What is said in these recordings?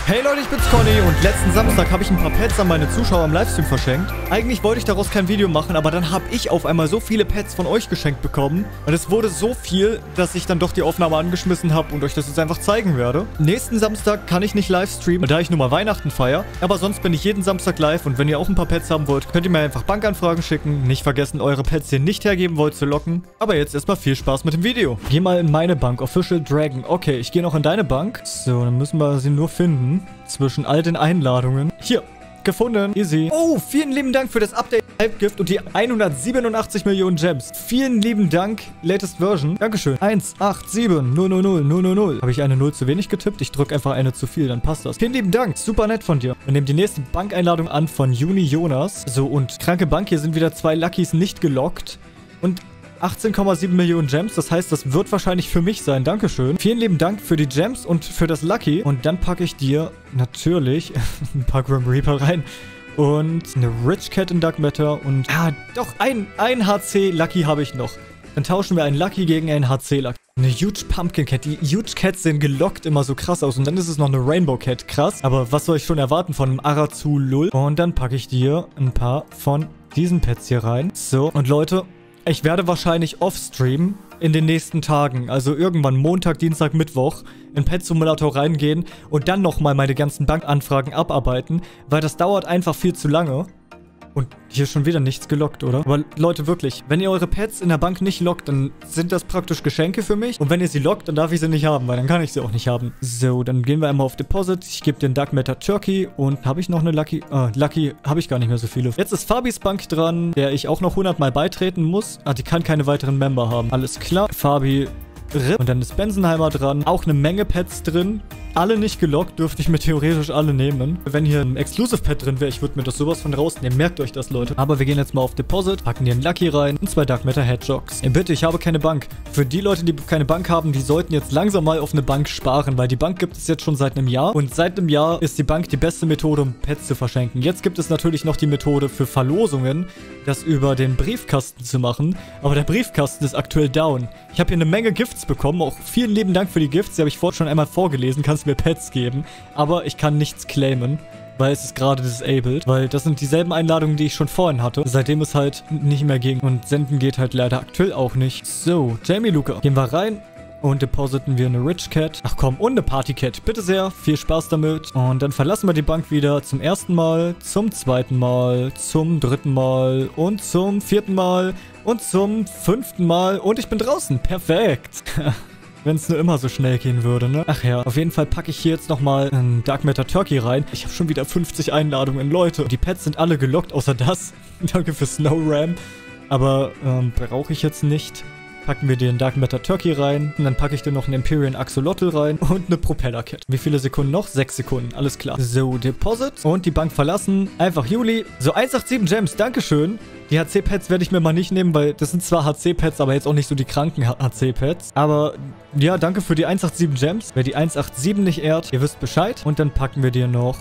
Hey Leute, ich bin's Conny und letzten Samstag habe ich ein paar Pets an meine Zuschauer im Livestream verschenkt. Eigentlich wollte ich daraus kein Video machen, aber dann habe ich auf einmal so viele Pets von euch geschenkt bekommen. Und es wurde so viel, dass ich dann doch die Aufnahme angeschmissen habe und euch das jetzt einfach zeigen werde. Nächsten Samstag kann ich nicht livestreamen, da ich nur mal Weihnachten feiere. Aber sonst bin ich jeden Samstag live und wenn ihr auch ein paar Pets haben wollt, könnt ihr mir einfach Bankanfragen schicken. Nicht vergessen, eure Pets, die ihr nicht hergeben wollt, zu locken. Aber jetzt erstmal viel Spaß mit dem Video. Geh mal in meine Bank, Official Dragon. Okay, ich gehe noch in deine Bank. So, dann müssen wir sie nur finden. Zwischen all den Einladungen. Hier, gefunden. Easy. Oh, vielen lieben Dank für das Update Hype-Gift und die 187 Millionen Gems. Vielen lieben Dank, latest Version. Dankeschön. 187 Habe ich eine 0 zu wenig getippt? Ich drücke einfach eine zu viel, dann passt das. Vielen lieben Dank, super nett von dir. Wir nehmen die nächste Bankeinladung an von Juni Jonas. So, und kranke Bank, hier sind wieder 2 Luckys nicht gelockt. Und 18,7 Millionen Gems, das heißt, das wird wahrscheinlich für mich sein. Dankeschön. Vielen lieben Dank für die Gems und für das Lucky. Und dann packe ich dir natürlich ein paar Grim Reaper rein. Und eine Rich Cat in Dark Matter. Und, doch, ein HC Lucky habe ich noch. Dann tauschen wir einen Lucky gegen einen HC Lucky. Eine Huge Pumpkin Cat. Die Huge Cats sehen gelockt immer so krass aus. Und dann ist es noch eine Rainbow Cat. Krass. Aber was soll ich schon erwarten von einem Arazu Lull? Und dann packe ich dir ein paar von diesen Pets hier rein. So, und Leute, ich werde wahrscheinlich off-stream in den nächsten Tagen, also irgendwann Montag, Dienstag, Mittwoch, in Pet Simulator reingehen und dann nochmal meine ganzen Bankanfragen abarbeiten, weil das dauert einfach viel zu lange. Und hier schon wieder nichts gelockt, oder? Aber Leute, wirklich, wenn ihr eure Pets in der Bank nicht lockt, dann sind das praktisch Geschenke für mich. Und wenn ihr sie lockt, dann darf ich sie nicht haben, weil dann kann ich sie auch nicht haben. So, dann gehen wir einmal auf Deposit. Ich gebe den Dark Matter Turkey. Und habe ich noch eine Lucky? Lucky habe ich gar nicht mehr so viele. Jetzt ist Fabis Bank dran, der ich auch noch 100 Mal beitreten muss. Die kann keine weiteren Member haben. Alles klar. Fabi... Und dann ist Bensenheimer dran. Auch eine Menge Pets drin. Alle nicht gelockt, dürfte ich mir theoretisch alle nehmen. Wenn hier ein Exclusive Pet drin wäre, ich würde mir das sowas von rausnehmen. Merkt euch das, Leute. Aber wir gehen jetzt mal auf Deposit, packen hier einen Lucky rein und 2 Dark Matter Hedgehogs. Bitte, ich habe keine Bank. Für die Leute, die keine Bank haben, die sollten jetzt langsam mal auf eine Bank sparen, weil die Bank gibt es jetzt schon seit einem Jahr. Und seit einem Jahr ist die Bank die beste Methode, um Pets zu verschenken. Jetzt gibt es natürlich noch die Methode für Verlosungen, das über den Briefkasten zu machen. Aber der Briefkasten ist aktuell down. Ich habe hier eine Menge Gifts bekommen. Auch vielen lieben Dank für die Gifts. Die habe ich vorhin schon einmal vorgelesen. Kannst du mir Pets geben. Aber ich kann nichts claimen, weil es ist gerade disabled. Weil das sind dieselben Einladungen, die ich schon vorhin hatte. Seitdem es halt nicht mehr ging. Und senden geht halt leider aktuell auch nicht. So, Jamie Luca. Gehen wir rein. Und depositen wir eine Rich Cat. Ach komm, und eine Party Cat. Bitte sehr. Viel Spaß damit. Und dann verlassen wir die Bank wieder zum ersten Mal, zum zweiten Mal, zum dritten Mal und zum vierten Mal und zum 5. Mal. Und ich bin draußen. Perfekt. Wenn es nur immer so schnell gehen würde, ne? Ach ja, auf jeden Fall packe ich hier jetzt nochmal einen Dark Matter Turkey rein. Ich habe schon wieder 50 Einladungen, Leute. Die Pets sind alle gelockt, außer das. Danke für Snow Ram. Aber brauche ich jetzt nicht. Packen wir den Dark Matter Turkey rein. Und dann packe ich dir noch einen Empyrean Axolotl rein. Und eine Propeller Cat. Wie viele Sekunden noch? 6 Sekunden. Alles klar. So, Deposit. Und die Bank verlassen. Einfach Juli. So, 187 Gems. Dankeschön. Die HC-Pets werde ich mir mal nicht nehmen, weil das sind zwar HC-Pets, aber jetzt auch nicht so die kranken HC-Pets. Aber ja, danke für die 187 Gems. Wer die 187 nicht ehrt, ihr wisst Bescheid. Und dann packen wir dir noch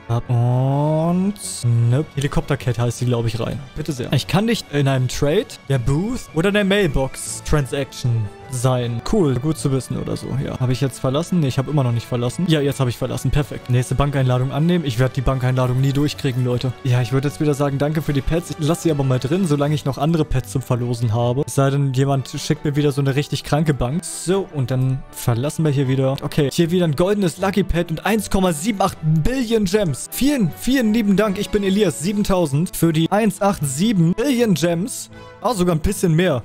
und ne, Helikopter-Cat heißt die, glaube ich, rein. Bitte sehr. Ich kann nicht in einem Trade, der Booth oder der Mailbox-Transaction sein. Cool, gut zu wissen oder so, ja. Habe ich jetzt verlassen? Ne, ich habe immer noch nicht verlassen. Ja, jetzt habe ich verlassen. Perfekt. Nächste Bankeinladung annehmen. Ich werde die Bankeinladung nie durchkriegen, Leute. Ja, ich würde jetzt wieder sagen, danke für die Pets. Ich lasse sie aber mal drin, solange ich noch andere Pets zum Verlosen habe. Es sei denn, jemand schickt mir wieder so eine richtig kranke Bank. So, und dann verlassen wir hier wieder. Okay, hier wieder ein goldenes Lucky Pet und 1,78 Billion Gems. Vielen, vielen lieben Dank. Ich bin Elias, 7000 für die 187 Billion Gems. Oh, sogar ein bisschen mehr.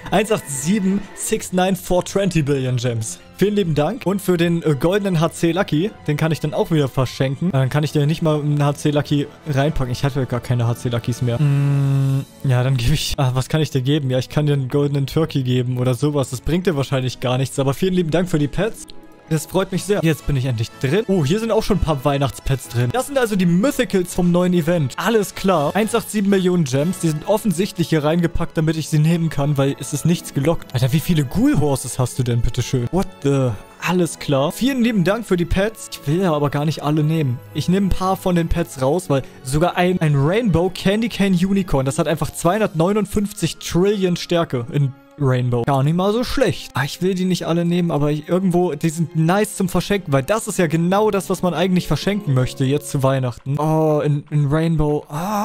187,69420 Billion Gems. Vielen lieben Dank. Und für den goldenen HC Lucky, den kann ich dann auch wieder verschenken. Dann kann ich dir nicht mal einen HC Lucky reinpacken. Ich hatte gar keine HC Luckys mehr. Ja, dann gebe ich... was kann ich dir geben? Ja, ich kann dir einen goldenen Turkey geben oder sowas. Das bringt dir wahrscheinlich gar nichts. Aber vielen lieben Dank für die Pets. Das freut mich sehr. Jetzt bin ich endlich drin. Oh, hier sind auch schon ein paar Weihnachtspets drin. Das sind also die Mythicals vom neuen Event. Alles klar. 187 Millionen Gems. Die sind offensichtlich hier reingepackt, damit ich sie nehmen kann, weil es ist nichts gelockt. Alter, wie viele Ghoul Horses hast du denn, bitteschön? What the... Alles klar. Vielen lieben Dank für die Pets. Ich will ja aber gar nicht alle nehmen. Ich nehme ein paar von den Pets raus, weil sogar ein Rainbow Candy Cane Unicorn, das hat einfach 259 Trillion Stärke in Rainbow. Gar nicht mal so schlecht. Ah, ich will die nicht alle nehmen, aber irgendwo, die sind nice zum Verschenken, weil das ist ja genau das, was man eigentlich verschenken möchte, jetzt zu Weihnachten. Oh, in Rainbow.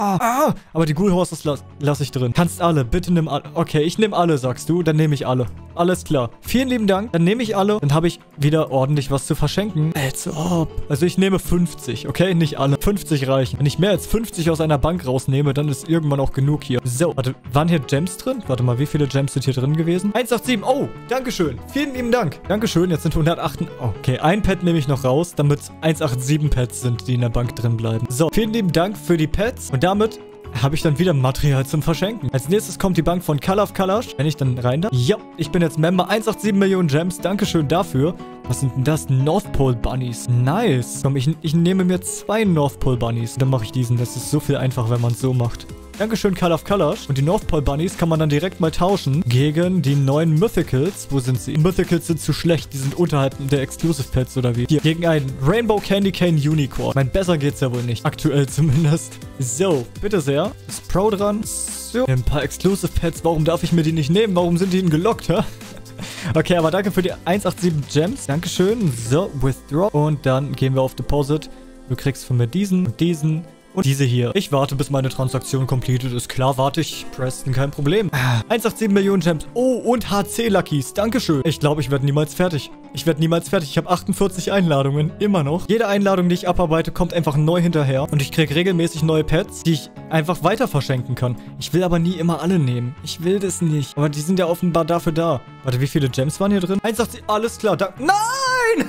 Aber die Ghoul Horses lass ich drin. Kannst alle, bitte nimm alle. Okay, ich nehme alle, sagst du, dann nehme ich alle. Alles klar. Vielen lieben Dank, dann nehme ich alle, dann habe ich wieder ordentlich was zu verschenken. Als ob. Also ich nehme 50, okay? Nicht alle. 50 reichen. Wenn ich mehr als 50 aus einer Bank rausnehme, dann ist irgendwann auch genug hier. So, warte, waren hier Gems drin? Warte mal, wie viele Gems sind hier drin gewesen? 187. Oh, dankeschön. Vielen lieben Dank. Dankeschön, jetzt sind 108. Okay, ein Pet nehme ich noch raus, damit 187 Pets sind, die in der Bank drin bleiben. So, vielen lieben Dank für die Pets und damit habe ich dann wieder Material zum Verschenken. Als nächstes kommt die Bank von Call of Kalash. Wenn ich dann rein darf. Ja, ich bin jetzt Member. 187 Millionen Gems. Dankeschön dafür. Was sind denn das? North Pole Bunnies. Nice. Komm, ich nehme mir 2 North Pole Bunnies. Dann mache ich diesen. Das ist so viel einfacher, wenn man es so macht. Dankeschön, Call of Kalash. Und die North Pole Bunnies kann man dann direkt mal tauschen gegen die neuen Mythicals. Wo sind sie? Die Mythicals sind zu schlecht. Die sind unterhalb der Exclusive Pets oder wie? Hier, gegen einen Rainbow Candy Cane Unicorn. Mein, besser geht's ja wohl nicht. Aktuell zumindest. So, bitte sehr. Ist Pro dran. So. Ein paar Exclusive Pets. Warum darf ich mir die nicht nehmen? Warum sind die denn gelockt, hä? Okay, aber danke für die 187 Gems. Dankeschön. So, Withdraw. Und dann gehen wir auf Deposit. Du kriegst von mir diesen und diesen. Und diese hier. Ich warte, bis meine Transaktion completed ist. Klar, warte ich. Preston, kein Problem. 187 Millionen Gems. Oh, und HC-Luckies. Dankeschön. Ich glaube, ich werde niemals fertig. Ich werde niemals fertig. Ich habe 48 Einladungen. Immer noch. Jede Einladung, die ich abarbeite, kommt einfach neu hinterher. Und ich kriege regelmäßig neue Pets, die ich einfach weiter verschenken kann. Ich will aber nie immer alle nehmen. Ich will das nicht. Aber die sind ja offenbar dafür da. Warte, wie viele Gems waren hier drin? 187. Alles klar. Nein!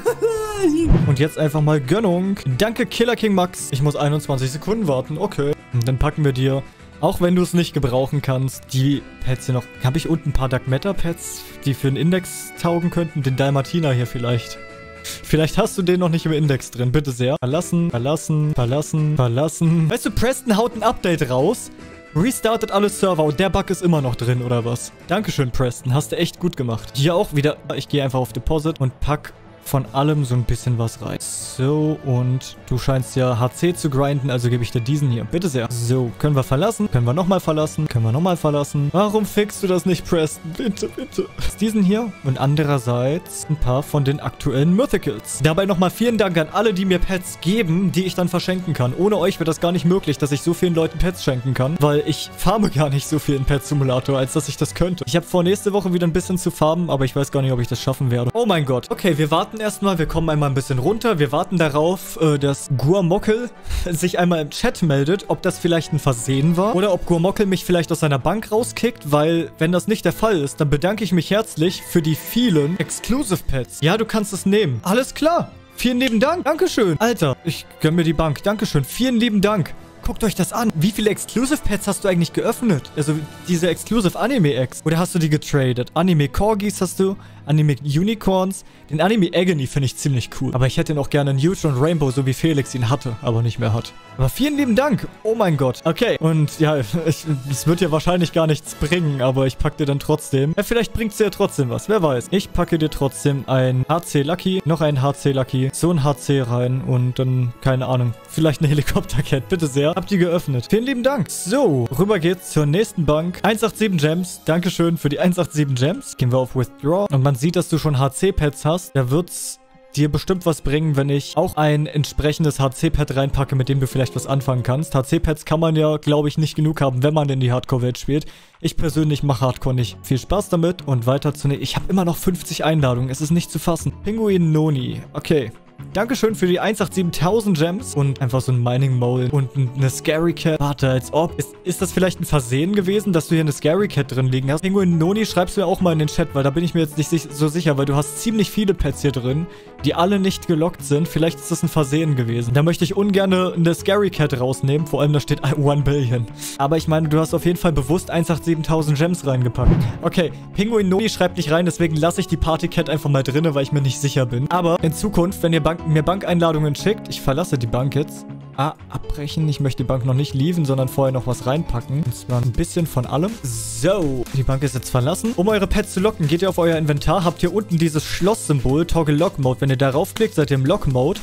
Und jetzt einfach mal Gönnung. Danke, Killer King Max. Ich muss 21 Sekunden warten. Okay. Und dann packen wir dir, auch wenn du es nicht gebrauchen kannst, die Pets hier noch. Habe ich unten ein paar Dark Matter Pets, die für den Index taugen könnten? Den Dalmatiner hier vielleicht. Vielleicht hast du den noch nicht im Index drin. Bitte sehr. Verlassen, verlassen, verlassen, verlassen. Weißt du, Preston haut ein Update raus. Restartet alle Server und der Bug ist immer noch drin, oder was? Dankeschön, Preston. Hast du echt gut gemacht. Hier auch wieder. Ich gehe einfach auf Deposit und pack von allem so ein bisschen was rein. So, und du scheinst ja HC zu grinden, also gebe ich dir diesen hier. Bitte sehr. So, können wir verlassen? Können wir nochmal verlassen? Können wir nochmal verlassen? Warum fixst du das nicht, Preston? Bitte, bitte. Diesen hier und andererseits ein paar von den aktuellen Mythicals. Dabei nochmal vielen Dank an alle, die mir Pets geben, die ich dann verschenken kann. Ohne euch wäre das gar nicht möglich, dass ich so vielen Leuten Pets schenken kann, weil ich farme gar nicht so viel in Pet Simulator, als dass ich das könnte. Ich habe vor, nächste Woche wieder ein bisschen zu farmen, aber ich weiß gar nicht, ob ich das schaffen werde. Oh mein Gott. Okay, wir warten erstmal. Wir kommen einmal ein bisschen runter. Wir warten darauf, dass Guamockel sich einmal im Chat meldet, ob das vielleicht ein Versehen war oder ob Guamockel mich vielleicht aus seiner Bank rauskickt, weil, wenn das nicht der Fall ist, dann bedanke ich mich herzlich für die vielen Exclusive Pets. Ja, du kannst es nehmen. Alles klar. Vielen lieben Dank. Dankeschön. Alter, ich gönn mir die Bank. Dankeschön. Vielen lieben Dank. Guckt euch das an. Wie viele Exclusive Pets hast du eigentlich geöffnet? Also diese Exclusive Anime-Eggs. Oder hast du die getradet? Anime Corgis hast du? Anime Unicorns? Den Anime Agony finde ich ziemlich cool. Aber ich hätte ihn auch gerne in Neutron Rainbow, so wie Felix ihn hatte, aber nicht mehr hat. Aber vielen lieben Dank. Oh mein Gott. Okay. Und ja, es wird ja wahrscheinlich gar nichts bringen, aber ich packe dir dann trotzdem. Ja, vielleicht bringt es dir ja trotzdem was. Wer weiß. Ich packe dir trotzdem ein HC Lucky, noch ein HC Lucky, so ein HC rein und dann, keine Ahnung, vielleicht eine Helikopter-Cat. Bitte sehr. Habt ihr geöffnet. Vielen lieben Dank. So, rüber geht's zur nächsten Bank. 187 Gems. Dankeschön für die 187 Gems. Gehen wir auf Withdraw. Und man sieht, dass du schon HC-Pads hast. Da wird's dir bestimmt was bringen, wenn ich auch ein entsprechendes HC-Pad reinpacke, mit dem du vielleicht was anfangen kannst. HC-Pads kann man ja, glaube ich, nicht genug haben, wenn man in die Hardcore-Welt spielt. Ich persönlich mache Hardcore nicht. Viel Spaß damit und weiter zu nehmen. Ich habe immer noch 50 Einladungen. Es ist nicht zu fassen. Pinguin Noni. Okay. Dankeschön für die 187.000 Gems und einfach so ein Mining Mole und eine Scary Cat. Warte, als ob. Ist das vielleicht ein Versehen gewesen, dass du hier eine Scary Cat drin liegen hast? Pinguin Noni, schreibst du mir auch mal in den Chat, weil da bin ich mir jetzt nicht so sicher, weil du hast ziemlich viele Pets hier drin, die alle nicht gelockt sind. Vielleicht ist das ein Versehen gewesen. Da möchte ich ungern eine Scary Cat rausnehmen, vor allem da steht 1 Billion. Aber ich meine, du hast auf jeden Fall bewusst 187.000 Gems reingepackt. Okay, Pinguin Noni schreibt nicht rein, deswegen lasse ich die Party Cat einfach mal drin, weil ich mir nicht sicher bin. Aber in Zukunft, wenn ihr mir Bankeinladungen schickt, ich verlasse die Bank jetzt. Abbrechen. Ich möchte die Bank noch nicht leaven, sondern vorher noch was reinpacken. Und zwar ein bisschen von allem. So, die Bank ist jetzt verlassen. Um eure Pets zu locken, geht ihr auf euer Inventar, habt hier unten dieses Schlosssymbol, Toggle Lock Mode. Wenn ihr darauf klickt, seid ihr im Lock Mode.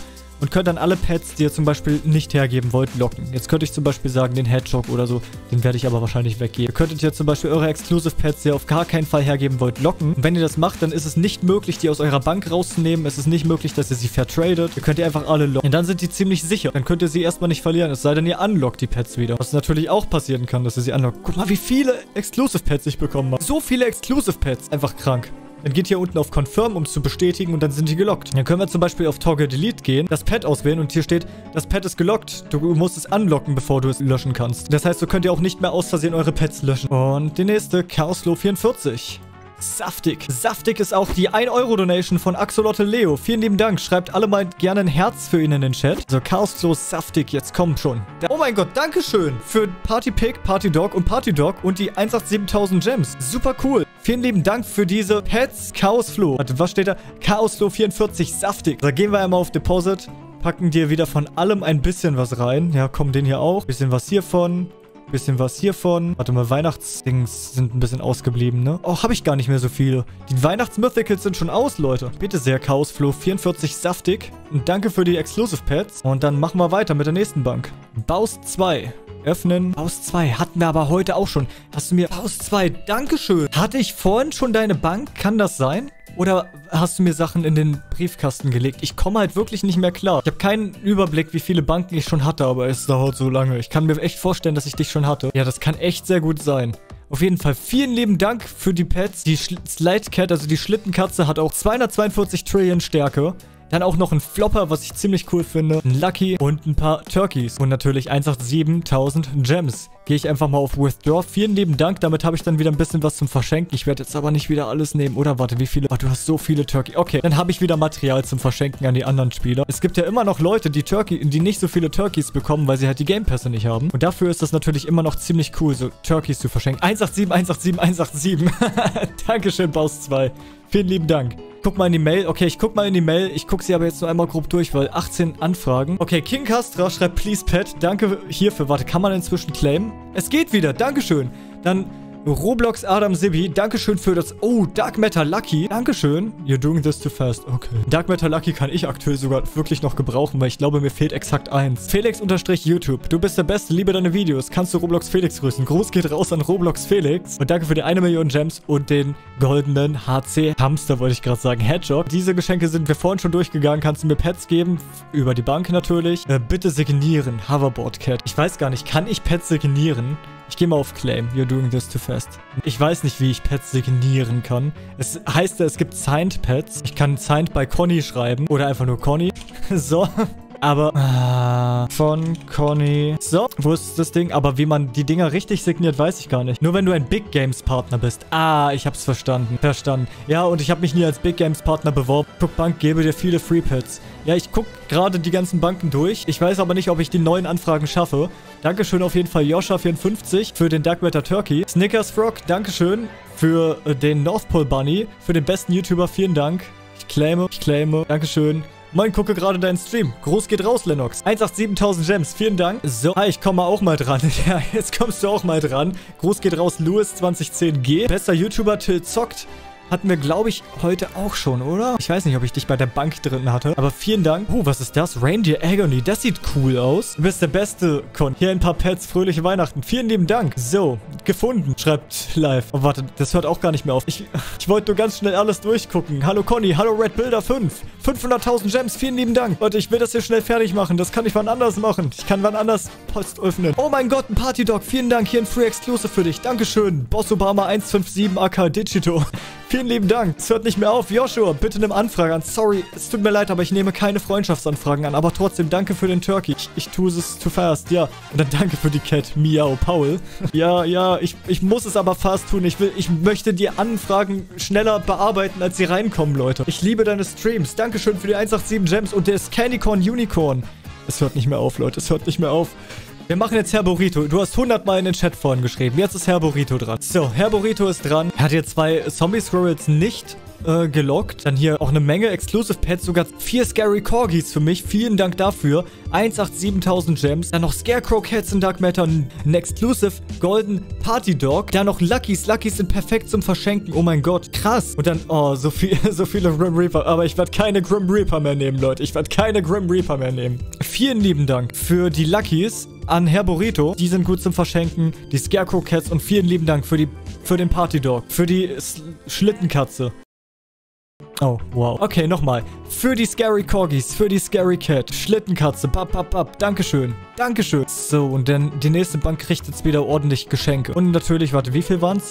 und könnt dann alle Pets, die ihr zum Beispiel nicht hergeben wollt, locken. Jetzt könnte ich zum Beispiel sagen, den Hedgehog oder so, den werde ich aber wahrscheinlich weggeben. Ihr könntet hier zum Beispiel eure Exclusive Pets, die ihr auf gar keinen Fall hergeben wollt, locken. Und wenn ihr das macht, dann ist es nicht möglich, die aus eurer Bank rauszunehmen. Es ist nicht möglich, dass ihr sie vertradet. Ihr könnt die einfach alle locken. Und dann sind die ziemlich sicher. Dann könnt ihr sie erstmal nicht verlieren, es sei denn, ihr unlockt die Pets wieder. Was natürlich auch passieren kann, dass ihr sie unlockt. Guck mal, wie viele Exclusive Pets ich bekommen habe. So viele Exclusive Pets. Einfach krank. Dann geht hier unten auf Confirm, um es zu bestätigen und dann sind die gelockt. Dann können wir zum Beispiel auf Toggle Delete gehen, das Pet auswählen und hier steht, das Pet ist gelockt. Du musst es unlocken, bevor du es löschen kannst. Das heißt, so könnt ihr auch nicht mehr aus Versehen eure Pets löschen. Und die nächste, Chaosflow 44. Saftig. Saftig ist auch die 1-Euro-Donation von Axolotte Leo. Vielen lieben Dank. Schreibt alle mal gerne ein Herz für ihn in den Chat. So, Chaosflow Saftig, jetzt kommt schon. Oh mein Gott, Dankeschön für Party Pig, Party Dog und die 187.000 Gems. Super cool. Vielen lieben Dank für diese Pets Chaosflow. Warte, was steht da? Chaosflow 44 Saftig. Da gehen wir einmal auf Deposit. Packen dir wieder von allem ein bisschen was rein. Ja, komm, den hier auch. Bisschen was hiervon. Bisschen was hiervon. Warte mal, Weihnachtsdings sind ein bisschen ausgeblieben, ne? Oh, habe ich gar nicht mehr so viele. Die Weihnachtsmythicals sind schon aus, Leute. Bitte sehr, Chaosflow 44 Saftig. Und danke für die Exclusive Pets. Und dann machen wir weiter mit der nächsten Bank. Baus 2. Öffnen. Baus 2 hatten wir aber heute auch schon. Hast du mir... Baus 2, Dankeschön. Hatte ich vorhin schon deine Bank? Kann das sein? Oder hast du mir Sachen in den Briefkasten gelegt? Ich komme halt wirklich nicht mehr klar. Ich habe keinen Überblick, wie viele Banken ich schon hatte, aber es dauert so lange. Ich kann mir echt vorstellen, dass ich dich schon hatte. Ja, das kann echt sehr gut sein. Auf jeden Fall vielen lieben Dank für die Pets. Die Slide Cat, also die Schlittenkatze, hat auch 242 Trillion Stärke. Dann auch noch ein Flopper, was ich ziemlich cool finde. Ein Lucky und ein paar Turkeys. Und natürlich 187.000 Gems. Gehe ich einfach mal auf Withdraw. Vielen lieben Dank. Damit habe ich dann wieder ein bisschen was zum Verschenken. Ich werde jetzt aber nicht wieder alles nehmen. Oder warte, wie viele? Oh, du hast so viele Turkey. Okay, dann habe ich wieder Material zum Verschenken an die anderen Spieler. Es gibt ja immer noch Leute, die nicht so viele Turkeys bekommen, weil sie halt die Game Pässe nicht haben. Und dafür ist das natürlich immer noch ziemlich cool, so Turkeys zu verschenken. 187, 187, 187. Dankeschön, Baus 2. Vielen lieben Dank. Guck mal in die Mail. Okay, ich guck mal in die Mail. Ich guck sie aber jetzt nur einmal grob durch, weil 18 Anfragen. Okay, King Castra schreibt, please pet. Danke hierfür. Warte, kann man inzwischen claimen? Es geht wieder. Dankeschön. Dann Roblox Adam Sibi. Dankeschön für das... Oh, Dark Matter Lucky. Dankeschön. You're doing this too fast. Okay. Dark Matter Lucky kann ich aktuell sogar wirklich noch gebrauchen, weil ich glaube, mir fehlt exakt 1. Felix_YouTube. Du bist der Beste. Liebe deine Videos. Kannst du Roblox Felix grüßen? Gruß geht raus an Roblox Felix. Und danke für die 1 Million Gems und den goldenen HC Hamster, wollte ich gerade sagen. Hedgehog. Diese Geschenke sind wir vorhin schon durchgegangen. Kannst du mir Pets geben? Über die Bank natürlich. Bitte signieren. Hoverboard Cat. Ich weiß gar nicht. Kann ich Pets signieren? Ich gehe mal auf Claim. You're doing this too fast. Ich weiß nicht, wie ich Pets signieren kann. Es heißt ja, es gibt Signed Pets. Ich kann Signed bei Conny schreiben. Oder einfach nur Conny. So. Aber von Conny. So, wo ist das Ding? Aber wie man die Dinger richtig signiert, weiß ich gar nicht. Nur wenn du ein Big Games Partner bist. Ah, ich hab's verstanden. Verstanden. Ja, und ich habe mich nie als Big Games Partner beworben. Guck, Bank, gebe dir viele Free Pets. Ja, ich guck gerade die ganzen Banken durch. Ich weiß aber nicht, ob ich die neuen Anfragen schaffe. Dankeschön auf jeden Fall Joscha54 für den Dark Matter Turkey. Snickers Frog, Dankeschön für den North Pole Bunny. Für den besten YouTuber, vielen Dank. Ich claime. Dankeschön. Moin, gucke gerade deinen Stream. Groß geht raus, Lennox. 187.000 Gems, vielen Dank. So, hi, ich komme auch mal dran. Ja, jetzt kommst du auch mal dran. Groß geht raus, Louis2010G. Bester YouTuber, Till zockt. Hatten wir, glaube ich, heute auch schon, oder? Ich weiß nicht, ob ich dich bei der Bank drin hatte. Aber vielen Dank. Oh, was ist das? Reindeer Agony. Das sieht cool aus. Du bist der Beste, Con. Hier ein paar Pets. Fröhliche Weihnachten. Vielen lieben Dank. So, gefunden. Schreibt live. Oh, warte, das hört auch gar nicht mehr auf. Ich wollte nur ganz schnell alles durchgucken. Hallo Conny. Hallo Red Builder 5. 500.000 Gems. Vielen lieben Dank. Leute, ich will das hier schnell fertig machen. Das kann ich wann anders machen. Ich kann wann anders Post öffnen. Oh mein Gott, ein Party Dog. Vielen Dank. Hier ein Free Exclusive für dich. Dankeschön. Boss Obama 157 AK Digito. Vielen lieben Dank. Es hört nicht mehr auf. Joshua, bitte nimm Anfrage an. Sorry, es tut mir leid, aber ich nehme keine Freundschaftsanfragen an. Aber trotzdem, danke für den Turkey. Ich tue es too fast, ja. Und dann danke für die Cat, Miau Paul. Ja, ich muss es aber fast tun. Ich möchte die Anfragen schneller bearbeiten, als sie reinkommen, Leute. Ich liebe deine Streams. Dankeschön für die 187 Gems und das Candycorn Unicorn. Es hört nicht mehr auf, Leute. Es hört nicht mehr auf. Wir machen jetzt Herr Burrito. Du hast 100 Mal in den Chat vorhin geschrieben. Jetzt ist Herr Burrito dran. So, Herr Burrito ist dran. Er hat hier 2 Zombie Squirrels nicht gelockt. Dann hier auch eine Menge Exclusive Pets, sogar 4 Scary Corgis für mich. Vielen Dank dafür. 187.000 Gems. Dann noch Scarecrow Cats in Dark Matter. Ein Exclusive Golden Party Dog. Dann noch Luckies. Luckies sind perfekt zum Verschenken. Oh mein Gott. Krass. Und dann, oh, so viele Grim Reaper. Aber ich werde keine Grim Reaper mehr nehmen, Leute. Ich werde keine Grim Reaper mehr nehmen. Vielen lieben Dank für die Luckies an Herr Burrito. Die sind gut zum Verschenken. Die Scarecrow Cats. Und vielen lieben Dank für den Party Dog. Für die Schlittenkatze. Oh, wow. Okay, nochmal. Für die Scary Corgis, für die Scary Cat, Schlittenkatze, Dankeschön. Dankeschön. So, und dann die nächste Bank kriegt jetzt wieder ordentlich Geschenke. Und natürlich, warte, wie viel waren's?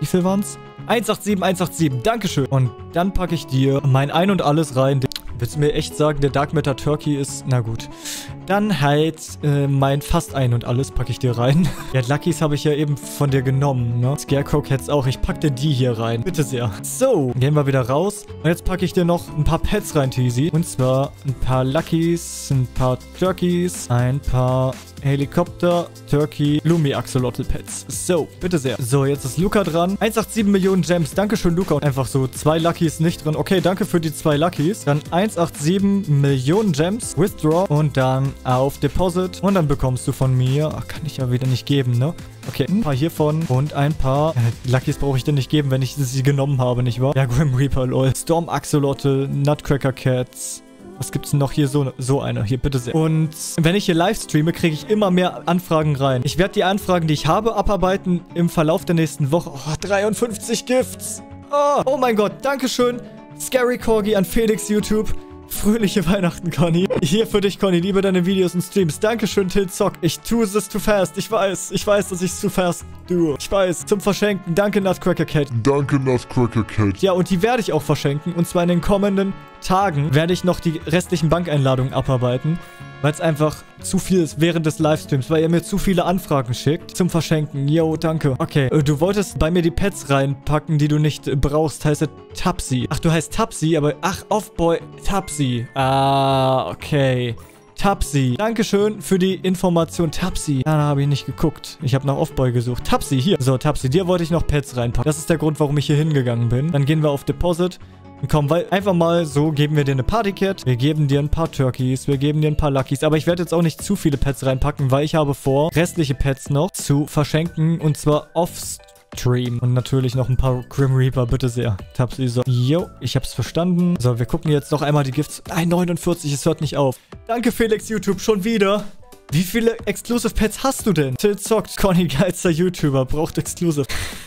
187. Dankeschön. Und dann packe ich dir mein Ein und Alles rein. Willst du mir echt sagen, der Dark Matter Turkey ist... Na gut. Dann halt mein fast Ein und Alles packe ich dir rein. Ja, Luckies habe ich ja eben von dir genommen, ne? Scarecrow Cats auch. Ich packe dir die hier rein. Bitte sehr. So, gehen wir wieder raus. Und jetzt packe ich dir noch ein paar Pets rein, Teasy. Und zwar ein paar Luckies, ein paar Turkeys, ein paar Helikopter, Turkey, Lumi Axolotl Pets. So, bitte sehr. So, jetzt ist Luca dran. 187 Millionen Gems. Dankeschön, Luca. Und einfach so 2 Luckies nicht drin. Okay, danke für die 2 Luckies. Dann 187 Millionen Gems. Withdraw. Und dann auf Deposit. Und dann bekommst du von mir... Ach, kann ich ja wieder nicht geben, ne? Okay, ein paar hiervon und ein paar... Luckies brauche ich dir nicht geben, wenn ich sie genommen habe, nicht wahr? Ja, Grim Reaper, lol. Storm Axolotl, Nutcracker Cats... Was gibt's denn noch hier? So eine. Hier, bitte sehr. Und wenn ich hier live streame, kriege ich immer mehr Anfragen rein. Ich werde die Anfragen, die ich habe, abarbeiten im Verlauf der nächsten Woche. Oh, 53 Gifts. Oh mein Gott. Dankeschön. Scary Corgi an Felix YouTube. Fröhliche Weihnachten, Conny. Hier für dich, Conny. Liebe deine Videos und Streams. Dankeschön, Tilzock. Ich tue es zu fast. Ich weiß, dass ich es zu fast tue. Ich weiß. Zum Verschenken. Danke, Nutcracker Cat. Danke, Nutcracker Cat. Ja, und die werde ich auch verschenken. Und zwar in den kommenden Tagen werde ich noch die restlichen Bankeinladungen abarbeiten. Weil es einfach zu viel ist während des Livestreams, weil ihr mir zu viele Anfragen schickt zum Verschenken. Yo, danke. Okay, du wolltest bei mir die Pets reinpacken, die du nicht brauchst. Heißt er Tapsi. Ach, du heißt Tapsi, aber... Ach, Offboy Tapsi. Ah, okay. Tapsi. Dankeschön für die Information. Tapsi. Da habe ich nicht geguckt. Ich habe nach Offboy gesucht. Tapsi, hier. So, Tapsi, dir wollte ich noch Pets reinpacken. Das ist der Grund, warum ich hier hingegangen bin. Dann gehen wir auf Deposit. Komm, weil einfach mal so geben wir dir eine Partycat. Wir geben dir ein paar Turkeys. Wir geben dir ein paar Luckies. Aber ich werde jetzt auch nicht zu viele Pets reinpacken, weil ich habe vor, restliche Pets noch zu verschenken. Und zwar off-stream. Und natürlich noch ein paar Grim Reaper. Bitte sehr. Tapsi, so. Jo, ich hab's verstanden. So, wir gucken jetzt noch einmal die Gifts. 49, es hört nicht auf. Danke, Felix YouTube, schon wieder. Wie viele Exclusive Pets hast du denn? Till zockt. Conny, geilster YouTuber, braucht Exclusive.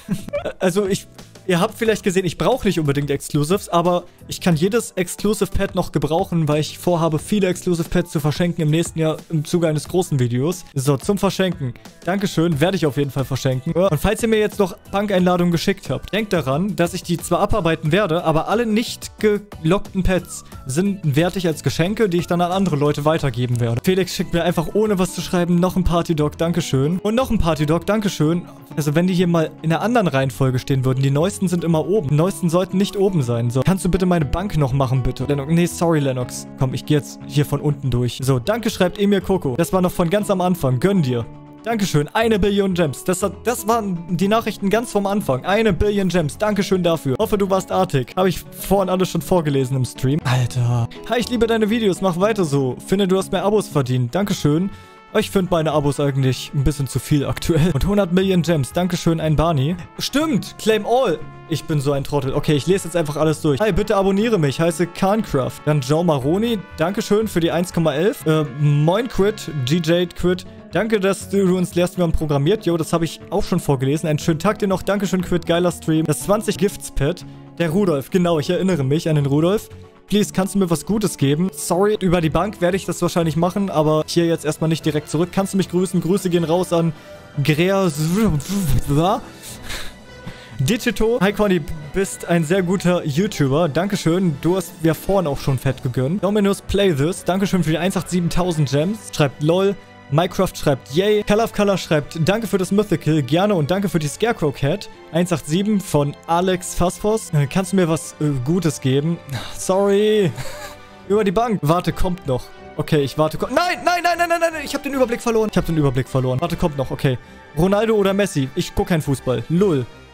Also, ihr habt vielleicht gesehen, ich brauche nicht unbedingt Exclusives, aber ich kann jedes Exclusive Pet noch gebrauchen, weil ich vorhabe, viele Exclusive Pets zu verschenken im nächsten Jahr im Zuge eines großen Videos. So, zum Verschenken. Dankeschön, werde ich auf jeden Fall verschenken. Und falls ihr mir jetzt noch Bankeinladungen geschickt habt, denkt daran, dass ich die zwar abarbeiten werde, aber alle nicht gelockten Pets sind wertig als Geschenke, die ich dann an andere Leute weitergeben werde. Felix schickt mir einfach, ohne was zu schreiben, noch ein Partydog, Dankeschön. Und noch ein Partydog, Dankeschön. Also wenn die hier mal in einer anderen Reihenfolge stehen würden, die neuesten sind immer oben. Die neuesten sollten nicht oben sein. So, kannst du bitte meine Bank noch machen, bitte? Lennox, nee, sorry, Lennox. Komm, ich gehe jetzt hier von unten durch. So, danke, schreibt Emil Coco. Das war noch von ganz am Anfang. Gönn dir. Dankeschön. 1 Billion Gems. Das waren die Nachrichten ganz vom Anfang. 1 Billion Gems. Dankeschön dafür. Hoffe, du warst artig. Habe ich vorhin alles schon vorgelesen im Stream. Alter. Hi, ich liebe deine Videos. Mach weiter so. Finde, du hast mehr Abos verdient. Dankeschön. Ich finde meine Abos eigentlich ein bisschen zu viel aktuell. Und 100 Millionen Gems. Dankeschön, ein Barney. Stimmt. Claim all. Ich bin so ein Trottel. Okay, ich lese jetzt einfach alles durch. Hi, bitte abonniere mich. Heiße Kahncraft. Dann Joe Maroni. Dankeschön für die 1,11. Moin Quid. DJ Quid. Danke, dass du uns lehrst, wie man programmiert. Jo, das habe ich auch schon vorgelesen. Einen schönen Tag dir noch. Dankeschön, Quid. Geiler Stream. Das 20 Gifts Pet. Der Rudolf. Genau, ich erinnere mich an den Rudolf. Please, kannst du mir was Gutes geben? Sorry, über die Bank werde ich das wahrscheinlich machen, aber hier jetzt erstmal nicht direkt zurück. Kannst du mich grüßen? Grüße gehen raus an Grea... Digito. Hi Conny, bist ein sehr guter YouTuber. Dankeschön. Du hast mir vorhin auch schon fett gegönnt. Dominus Play This. Dankeschön für die 187.000 Gems. Schreibt LOL. Minecraft schreibt Yay. Color of Color schreibt Danke für das Mythical. Gerne und danke für die Scarecrow Cat. 187 von Alex Phasphos. Kannst du mir was Gutes geben? Sorry. Über die Bank. Warte, kommt noch. Okay, ich warte. Nein. Ich habe den Überblick verloren. Warte, kommt noch. Okay. Ronaldo oder Messi? Ich gucke keinen Fußball. Lull.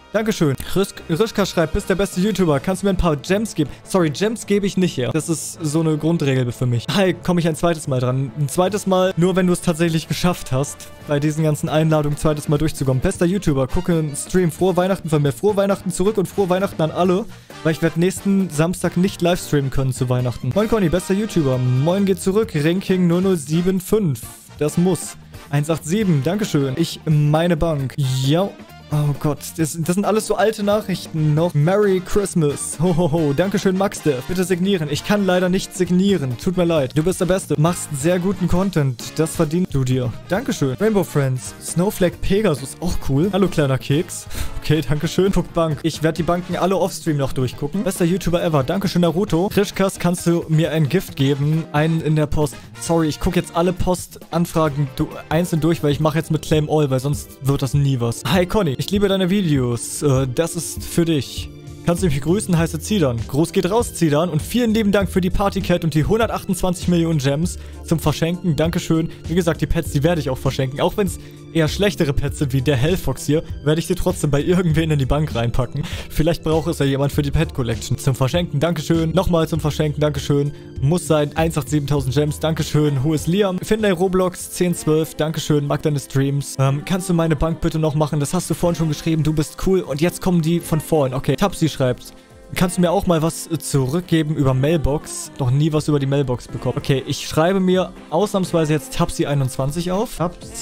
Dankeschön. Rischka schreibt, bist der beste YouTuber. Kannst du mir ein paar Gems geben? Sorry, Gems gebe ich nicht her. Das ist so eine Grundregel für mich. Hi, komme ich ein zweites Mal dran. Ein zweites Mal, nur wenn du es tatsächlich geschafft hast, bei diesen ganzen Einladungen zweites Mal durchzukommen. Bester YouTuber, gucke einen Stream. Frohe Weihnachten von mir. Frohe Weihnachten zurück und frohe Weihnachten an alle, weil ich werde nächsten Samstag nicht live streamen können zu Weihnachten. Moin Conny, bester YouTuber. Moin geht zurück. Ranking 0075. Das muss. 187, Dankeschön. Ich meine Bank. Ja. Oh Gott, das sind alles so alte Nachrichten noch. Merry Christmas. Ho, ho, ho. Dankeschön, Maxdev. Bitte signieren. Ich kann leider nicht signieren. Tut mir leid. Du bist der Beste. Machst sehr guten Content. Das verdienst du dir. Dankeschön. Rainbow Friends. Snowflake Pegasus. Auch cool. Hallo, kleiner Keks. Okay, dankeschön. Guckt Bank. Ich werde die Banken alle offstream noch durchgucken. Bester YouTuber ever. Dankeschön, Naruto. Krischkas, kannst du mir ein Gift geben? Einen in der Post. Sorry, ich gucke jetzt alle Postanfragen einzeln durch, weil ich mache jetzt mit Claim All, weil sonst wird das nie was. Hi, Conny. Ich liebe deine Videos. Das ist für dich. Kannst du mich grüßen, heiße Zidan. Gruß geht raus, Zidan. Und vielen lieben Dank für die Partycat und die 128 Millionen Gems zum Verschenken. Dankeschön. Wie gesagt, die Pets, die werde ich auch verschenken. Auch wenn es eher schlechtere Pets sind, wie der Hellfox hier, werde ich sie trotzdem bei irgendwen in die Bank reinpacken. Vielleicht braucht es ja jemand für die Pet Collection. Zum Verschenken, Dankeschön. Nochmal zum Verschenken, Dankeschön. Muss sein, 187.000 Gems, Dankeschön. Who is Liam? Finlay Roblox, 1012, Dankeschön. Mag deine Streams. Kannst du meine Bank bitte noch machen? Das hast du vorhin schon geschrieben. Du bist cool. Und jetzt kommen die von vorhin. Okay, Tapsi schreibt. Kannst du mir auch mal was zurückgeben über Mailbox? Noch nie was über die Mailbox bekommen. Okay, ich schreibe mir ausnahmsweise jetzt Tapsi21 auf.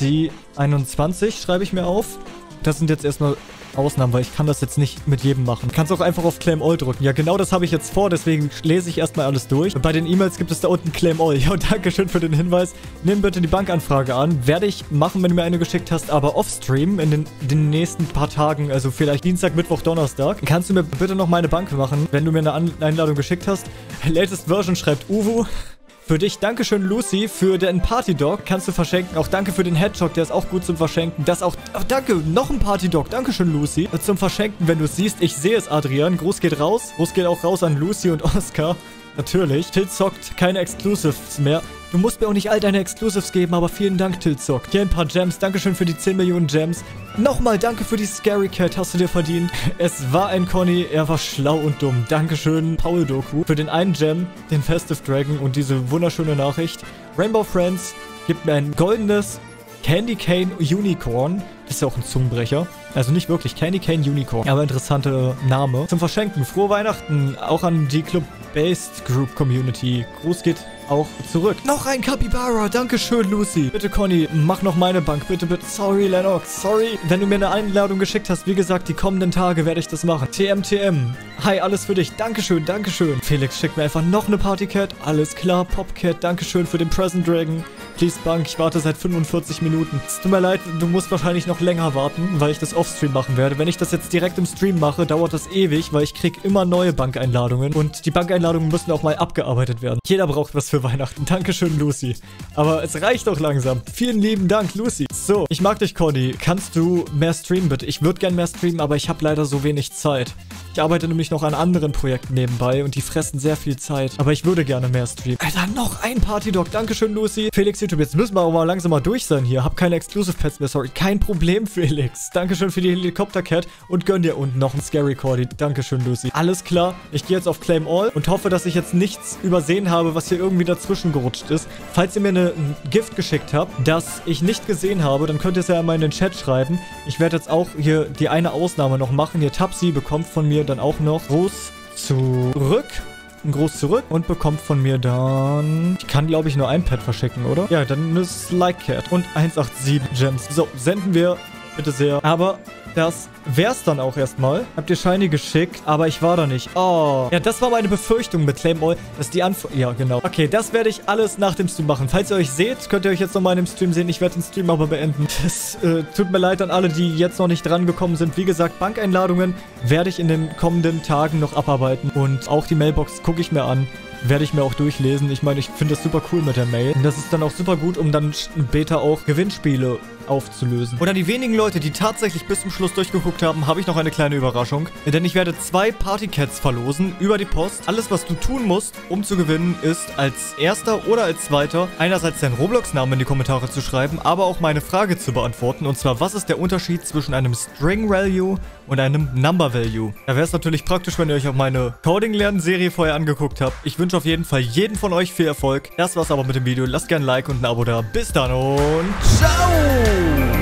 Tapsi21 schreibe ich mir auf. Das sind jetzt erstmal Ausnahmen, weil ich kann das jetzt nicht mit jedem machen. Du kannst auch einfach auf Claim All drücken. Ja, genau das habe ich jetzt vor, deswegen lese ich erstmal alles durch. Und bei den E-Mails gibt es da unten Claim All. Ja, dankeschön für den Hinweis. Nimm bitte die Bankanfrage an. Werde ich machen, wenn du mir eine geschickt hast, aber off-stream in den nächsten paar Tagen, also vielleicht Dienstag, Mittwoch, Donnerstag. Kannst du mir bitte noch meine Bank machen, wenn du mir eine Einladung geschickt hast? Latest Version schreibt Uwu. Für dich, Dankeschön, Lucy, für den Partydog kannst du verschenken. Auch danke für den Hedgehog, der ist auch gut zum Verschenken. Das auch, danke, noch ein Partydog. Dankeschön, Lucy. Zum Verschenken, wenn du es siehst. Ich sehe es, Adrian. Gruß geht raus. Gruß geht auch raus an Lucy und Oscar. Natürlich. Tilt zockt keine Exclusives mehr. Du musst mir auch nicht all deine Exclusives geben, aber vielen Dank, Tilt zockt. Hier ein paar Gems. Dankeschön für die 10 Millionen Gems. Nochmal danke für die Scary Cat, hast du dir verdient. Es war ein Conny, er war schlau und dumm. Dankeschön, Paul Doku, für den einen Gem, den Festive Dragon und diese wunderschöne Nachricht. Rainbow Friends gibt mir ein goldenes Candy Cane Unicorn. Das ist ja auch ein Zungenbrecher. Also nicht wirklich Candy Cane Unicorn, aber interessanter Name. Zum Verschenken, frohe Weihnachten, auch an die Club-Based Group Community. Gruß geht auch zurück. Noch ein Capybara, dankeschön, Lucy. Bitte, Conny, mach noch meine Bank, bitte, bitte. Sorry, Lennox, sorry. Wenn du mir eine Einladung geschickt hast, wie gesagt, die kommenden Tage werde ich das machen. TMTM, hi, alles für dich, dankeschön, dankeschön. Felix schickt mir einfach noch eine Partycat, alles klar. Popcat, dankeschön für den Present Dragon. Please Bank, ich warte seit 45 Minuten. Es tut mir leid, du musst wahrscheinlich noch länger warten, weil ich das Offstream machen werde. Wenn ich das jetzt direkt im Stream mache, dauert das ewig, weil ich krieg immer neue Bankeinladungen. Und die Bankeinladungen müssen auch mal abgearbeitet werden. Jeder braucht was für Weihnachten. Dankeschön, Lucy. Aber es reicht doch langsam. Vielen lieben Dank, Lucy. So, ich mag dich, Conny. Kannst du mehr streamen, bitte? Ich würde gern mehr streamen, aber ich habe leider so wenig Zeit. Ich arbeite nämlich noch an anderen Projekten nebenbei und die fressen sehr viel Zeit. Aber ich würde gerne mehr streamen. Alter, noch ein Partydog. Dankeschön, Lucy. Felix YouTube, jetzt müssen wir aber mal langsam mal durch sein hier. Hab keine Exclusive Pets mehr, sorry. Kein Problem, Felix. Dankeschön für die Helikopter-Cat und gönn dir unten noch ein Scary Cordy. Dankeschön, Lucy. Alles klar. Ich gehe jetzt auf Claim All und hoffe, dass ich jetzt nichts übersehen habe, was hier irgendwie dazwischen gerutscht ist. Falls ihr mir ein Gift geschickt habt, das ich nicht gesehen habe, dann könnt ihr es ja mal in den Chat schreiben. Ich werde jetzt auch hier die eine Ausnahme noch machen. Hier Tapsi bekommt von mir dann auch noch Gruß zurück. Ein Gruß zurück und bekommt von mir dann... Ich kann, glaube ich, nur ein Pet verschicken, oder? Ja, dann eine Like Cat und 187 Gems. So, senden wir bitte sehr. Aber das wär's dann auch erstmal. Habt ihr Shiny geschickt, aber ich war da nicht. Oh. Ja, das war meine Befürchtung mit Claim All, dass die Antwort... Ja, genau. Okay, das werde ich alles nach dem Stream machen. Falls ihr euch seht, könnt ihr euch jetzt nochmal in dem Stream sehen. Ich werde den Stream aber beenden. Das tut mir leid an alle, die jetzt noch nicht dran gekommen sind. Wie gesagt, Bankeinladungen werde ich in den kommenden Tagen noch abarbeiten. Und auch die Mailbox gucke ich mir an. Werde ich mir auch durchlesen. Ich meine, ich finde das super cool mit der Mail. Und das ist dann auch super gut, um dann später auch Gewinnspiele aufzulösen. Und an die wenigen Leute, die tatsächlich bis zum Schluss durchgeguckt haben, habe ich noch eine kleine Überraschung. Denn ich werde 2 Partycats verlosen über die Post. Alles, was du tun musst, um zu gewinnen, ist als erster oder als zweiter einerseits deinen Roblox-Namen in die Kommentare zu schreiben, aber auch meine Frage zu beantworten. Und zwar, was ist der Unterschied zwischen einem String-Value und einem Number-Value? Da wäre es natürlich praktisch, wenn ihr euch auch meine Coding-Lernen-Serie vorher angeguckt habt. Ich wünsche auf jeden Fall jedem von euch viel Erfolg. Das war's aber mit dem Video. Lasst gerne ein Like und ein Abo da. Bis dann und ciao!